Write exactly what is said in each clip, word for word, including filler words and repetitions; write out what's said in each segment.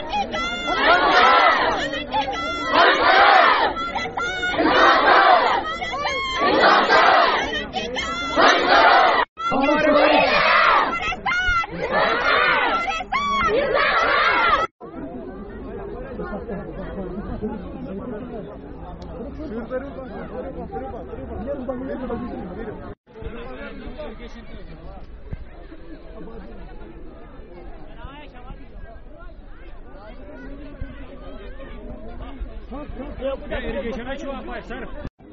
irrigation acho rapaz, sério.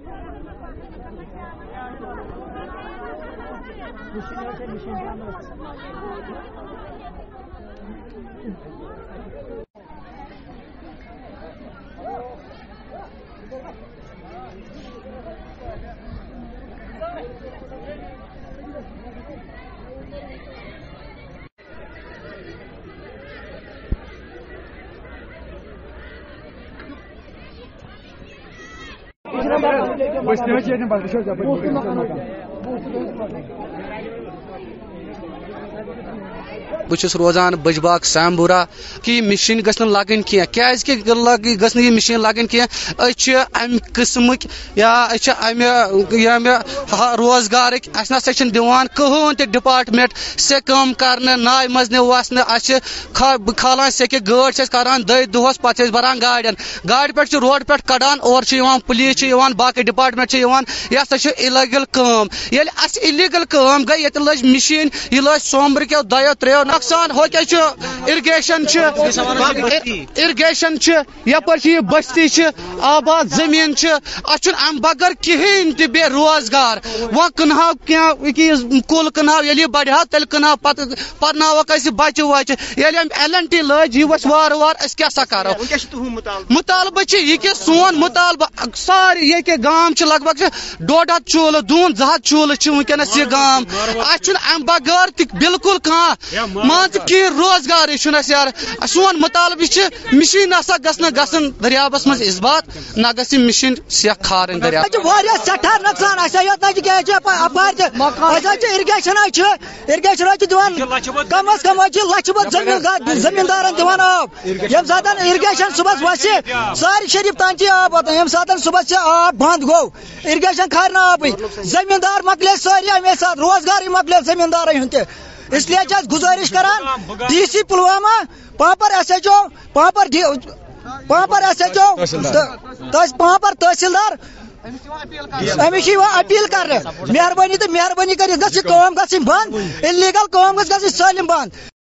बहुत रोजान बजबाग सैमबुरा कि मशीन गन लगन क्या गई मशीन लगन क्या अम किस्म या अमे रोजगार अस दिवान कहन त डिपार्टमेंट से कम कर नाय मज वसन खालान सेक गाड़ करान दह दोहस पे बरान गाड़न गाड़ पे रोड पे कड़ान और पुलिस बाकी डिपार्टमेंट यह सा इलीगल कम ये इलीगल कम गई ये लज मशीन यह लज सोम्बर क्या दो त्रो नुकसान हो क्या इरिगेशन इरिगेशन यपर बस्ती आबाद जमीन अम बगर कहें तह बे रोजगार वह कन्हा क्या कुल कन्हा ये बढ़ा तेल कन्हा पर्नवक बच्चे वच्चे ये एल एन टी लज यह वस वार वार क्या सा करो मुतालबा यह सोन मुतालबा सारे ये गाम लगभग डोड हथ चूल दून जह चूल वनस यह गाम अम बगर बिल्कुल कह मान कह रोजगार यार सोन मुतालब मशीन नसा गसन गसन दरियाबस मज इसबात न गि मशीन सेख खारन दरिया सठा नुकसान इरिगेशन इरिगेशन दिवान कम अज कम लच जमींदार दिवान आब यम सात इरिगेशन सुबह वस सारी शरीफ तान आब यम सात सुबह आब बंद गो इरिगेशन खार आब जमींदार मकले सारी अमे साथ रोजगार मकले जमींदार इसलिए गुजारिश करान डी सी पुलवामा पापर एस एच ओ पापर पापर एस एच ओ पापर तहसीलदार अमिश अपील कर मेहरबानी तो मेहरबानी कर बंद इलीगल कम गई सालिम बंद।